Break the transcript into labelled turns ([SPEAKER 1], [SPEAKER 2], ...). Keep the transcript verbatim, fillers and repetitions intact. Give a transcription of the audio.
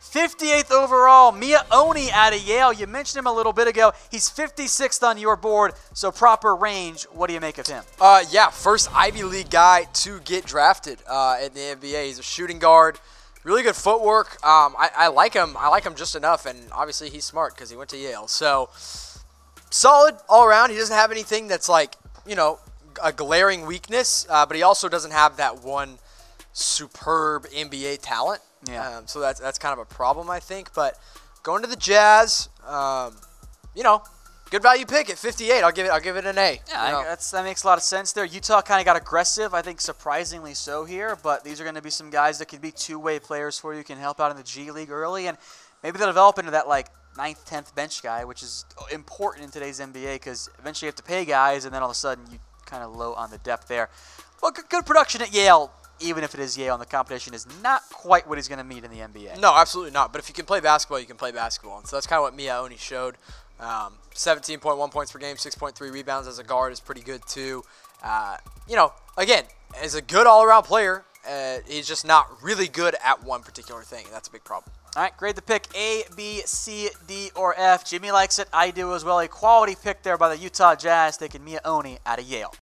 [SPEAKER 1] fifty-eighth overall, Mia Oni out of Yale. You mentioned him a little bit ago. He's fifty-sixth on your board, so proper range. What do you make of him?
[SPEAKER 2] Uh, yeah, first Ivy League guy to get drafted uh, in the N B A. He's a shooting guard, really good footwork. Um, I, I like him. I like him just enough, and obviously he's smart because he went to Yale. So solid all around. He doesn't have anything that's like, you know, a glaring weakness, uh, but he also doesn't have that one superb N B A talent.
[SPEAKER 1] Yeah.
[SPEAKER 2] Um, so that's that's kind of a problem, I think. But going to the Jazz, um, you know, good value pick at fifty-eight. I'll give it. I'll give it an A.
[SPEAKER 1] Yeah,
[SPEAKER 2] you know?
[SPEAKER 1] I, that's, that makes a lot of sense there. Utah kind of got aggressive, I think surprisingly so here, but these are going to be some guys that can be two-way players for you, can help out in the G League early, and maybe they'll develop into that like ninth, tenth bench guy, which is important in today's N B A because eventually you have to pay guys, and then all of a sudden you kind of low on the depth there. Well, good, good production at Yale, even if it is Yale, and the competition is not quite what he's going to meet in the N B A.
[SPEAKER 2] No, absolutely not. But if you can play basketball, you can play basketball. And so that's kind of what Mia Oni showed. Um, seventeen point one points per game, six point three rebounds as a guard is pretty good too. Uh, you know, again, as a good all-around player, uh, he's just not really good at one particular thing, and that's a big problem.
[SPEAKER 1] All right, grade the pick A, B, C, D, or F. Jimmy likes it. I do as well. A quality pick there by the Utah Jazz, taking Mia Oni out of Yale.